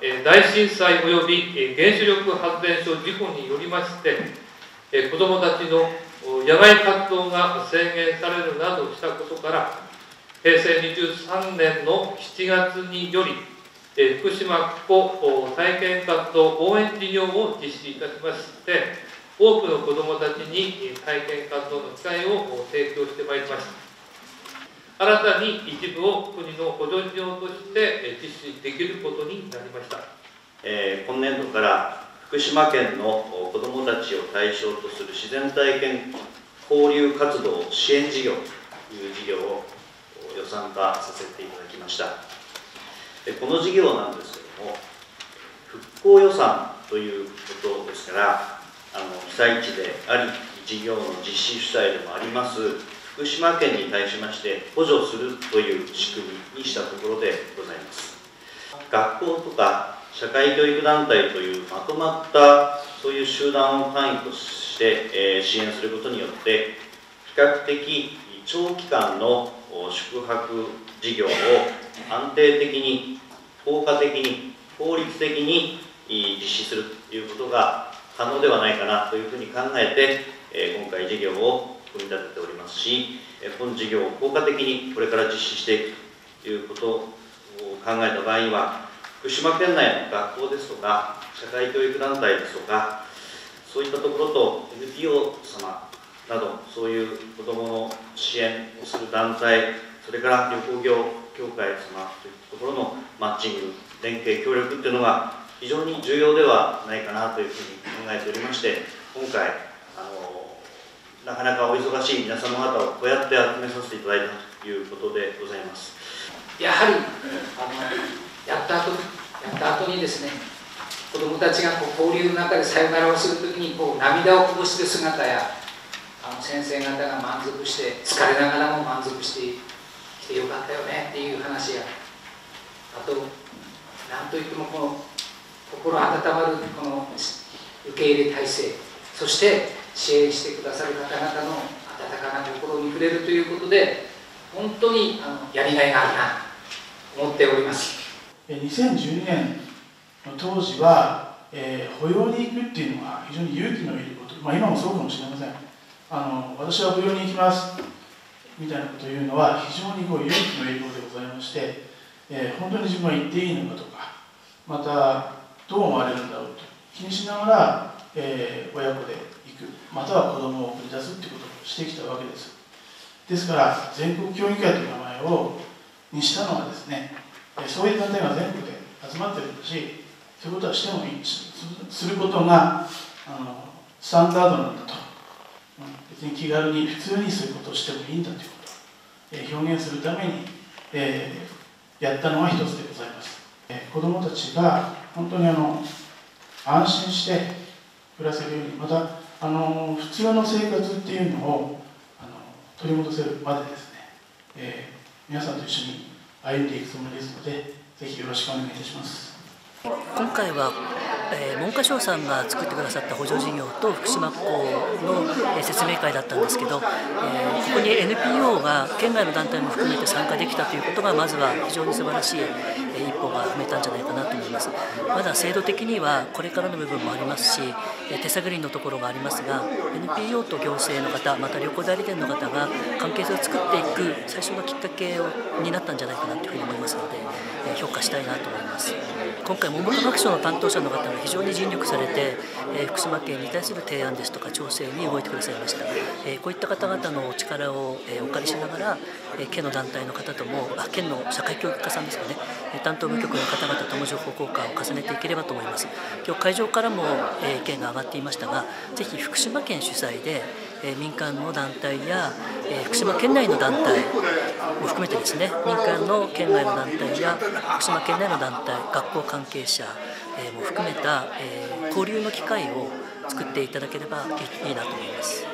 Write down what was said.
大震災及び原子力発電所事故によりまして、子どもたちの野外活動が制限されるなどしたことから、平成23年の7月により、福島区体験活動応援事業を実施いたしまして、多くの子どもたちに体験活動の機会を提供してまいりました。新たに一部を国の補助事業として実施できることになりました。 今年度から福島県の子どもたちを対象とする自然体験交流活動支援事業という事業を予算化させていただきました。この事業なんですけども、復興予算ということですから、被災地であり、事業の実施主体でもあります福島県に対しまして補助するという仕組みにしたところでございます。学校とか社会教育団体というまとまったそういう集団を単位として支援することによって比較的長期間の宿泊事業を安定的に効果的に効率的に実施するということが可能ではないかなというふうに考えて今回事業を組み立てておりますし、本事業を効果的にこれから実施していくということを考えた場合には、福島県内の学校ですとか、社会教育団体ですとか、そういったところと NPO 様など、そういう子どもの支援をする団体、それから旅行業協会様というところのマッチング、連携、協力というのが非常に重要ではないかなというふうに考えておりまして、今回、なかなかお忙しい皆様方をこうやって集めさせていただいたということでございます。 やはりやった後にですね、子どもたちが交流の中でさよならをするときに涙をこぼしている姿や、先生方が満足して、疲れながらも満足してきてよかったよねっていう話や、あと、なんといっても心温まる受け入れ体制、そして支援してくださる方々の温かな心に触れるということで、本当にやりがいがあるなと思っております。 2012年の当時は、保養に行くっていうのは非常に勇気のいること、今もそうかもしれません。私は保養に行きますみたいなことを言うのは非常に勇気のいることでございまして、本当に自分は行っていいのかとか、またどう思われるんだろうと気にしながら、親子で行く、または子供を送り出すということをしてきたわけです。ですから全国協議会という名前にしたのはですね、そういう団体が全国で集まってるんだし、そういうことはしてもいい、することがスタンダードなんだと、別に気軽に普通にすることをしてもいいんだということを表現するためにやったのが一つでございます。子どもたちが本当に安心して暮らせるように、また普通の生活っていうのを取り戻せるまでですね、皆さんと一緒に歩んでいくつもりですので、ぜひよろしくお願いいたします。 今回は、文科省さんが作ってくださった補助事業と福島校の説明会だったんですけど、ここに NPO が県外の団体も含めて参加できたということがまずは非常に素晴らしい一歩が踏めたんじゃないかなと思います。まだ制度的にはこれからの部分もありますし、手探りのところがありますが、 NPO と行政の方、また旅行代理店の方が関係性を作っていく最初のきっかけになったんじゃないかなというふうに思いますので、評価したいなと思います。今回文部科学省の担当者の方が非常に尽力されて、福島県に対する提案ですとか調整に動いてくださいました。こういった方々のお力をお借りしながら、県の団体の方とも、県の社会教育課さんですかね、担当部局の方々とも情報交換を重ねていければと思います。今日会場からも意見が上がっていましたが、ぜひ福島県主催で民間の団体や福島県内の団体を含めてですね、民間の県内の団体や福島県内の団体、学校関係者も含めた交流の機会を作っていただければいいなと思います。